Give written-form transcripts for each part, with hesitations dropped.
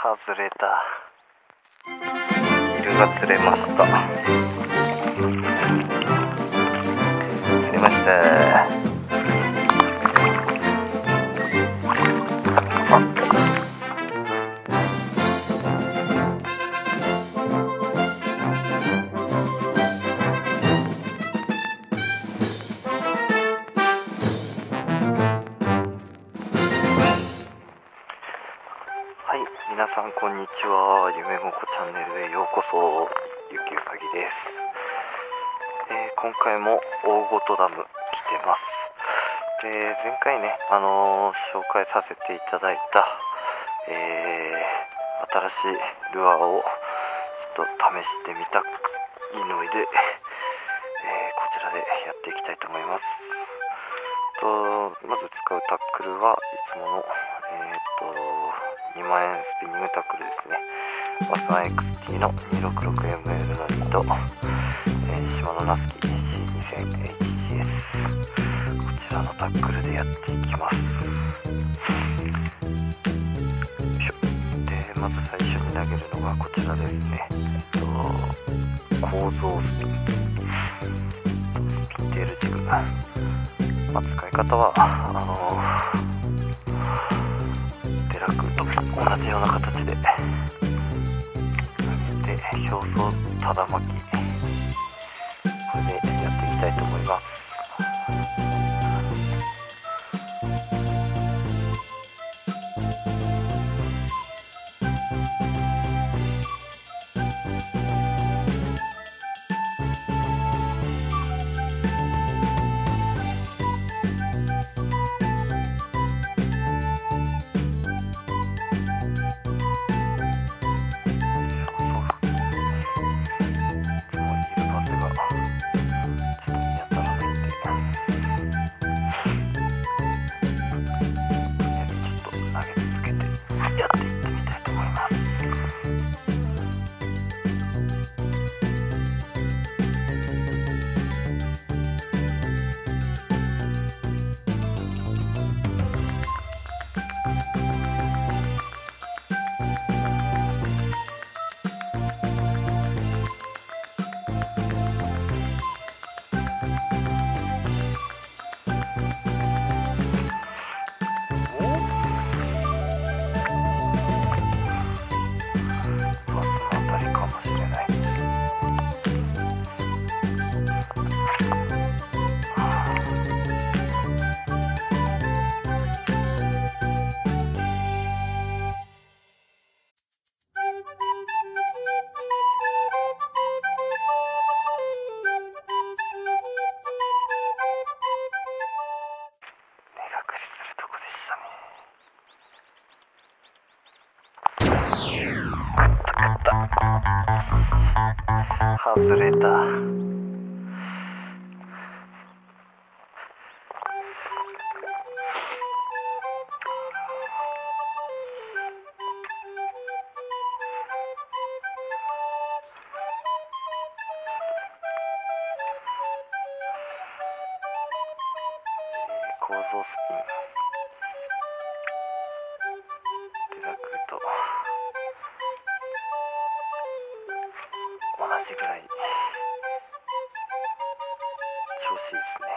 外れた。イルが釣れました。釣れました。はい、皆さんこんにちは。夢ごこチャンネルへようこそ。ゆきうさぎです。今回も大ごとダム来てます。前回ね、紹介させていただいた、新しいルアーをちょっと試してみたいので、こちらでやっていきたいと思います。まず使うタックルはいつもの2万円スピニングタックルですね。ワサン XT の 266mm のミと、シマノナスキ C2000HGS、 こちらのタックルでやっていきます。でまず最初に投げるのがこちらですね。構造スピンテールジグ、使い方はデラクと同じような形で表層ただ巻き、これでやっていきたいと思います。外れた。構造スピン、デラクと同じぐらい調子いいですね。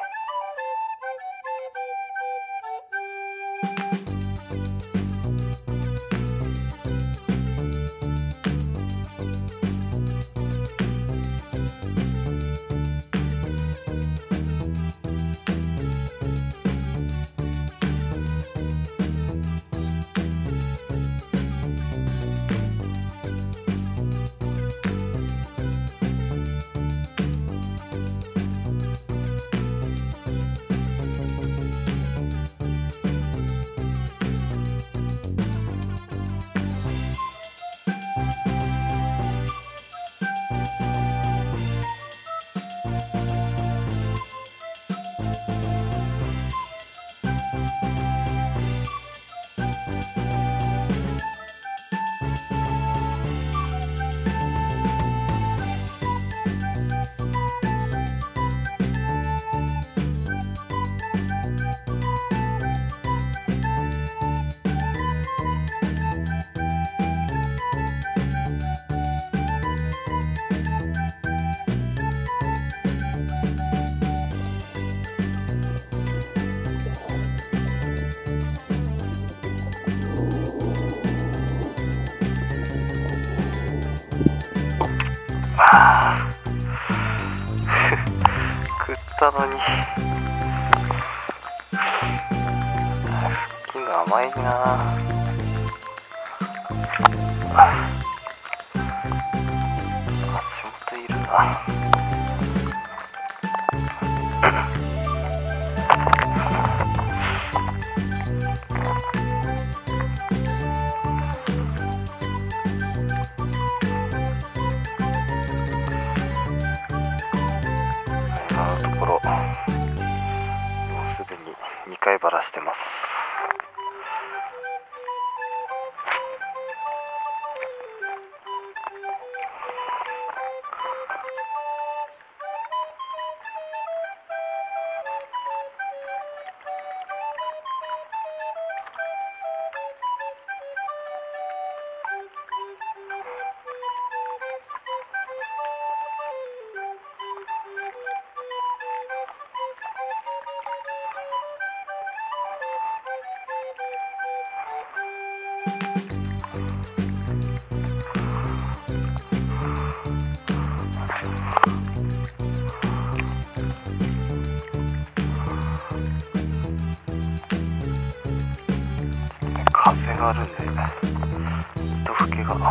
たのに腹筋が甘いな。足元いるな。今のところもうすでに2回バラしてます。風があるんで糸吹きが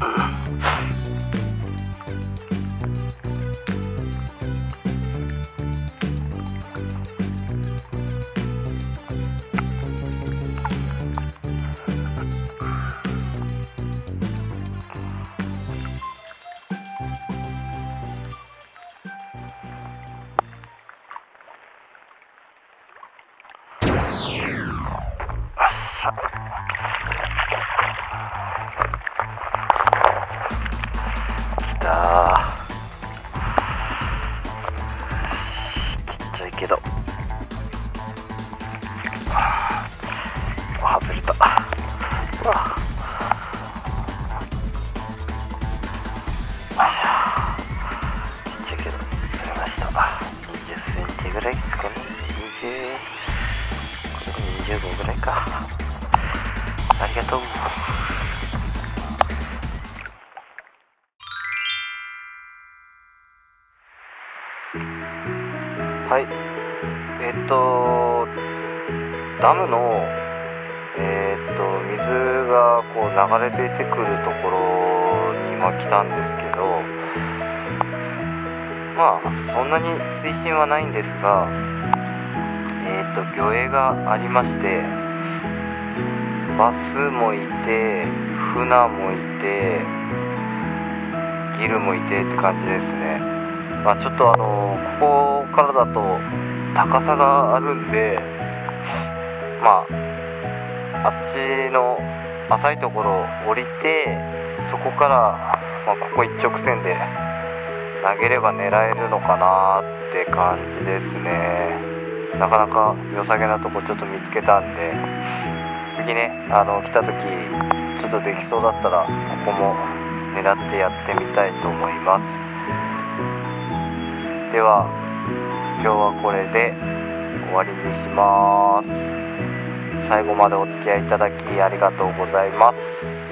けど外れた。ちっちゃいけど釣れました。20センチぐらいですかね。25ぐらいか。ありがとう。はい、ダムの、水がこう流れ出てくるところに今来たんですけど、まあそんなに水深はないんですが、魚影がありまして、バスもいて、フナもいて、ギルもいてって感じですね。まあ、ちょっとここからだと高さがあるんで、まああっちの浅いところを降りて、そこから、まあ、ここ一直線で投げれば狙えるのかなって感じですね。なかなか良さげなとこちょっと見つけたんで、次ね来た時ちょっとできそうだったらここも狙ってやってみたいと思います。では今日はこれで終わりにします。最後までお付き合いいただきありがとうございます。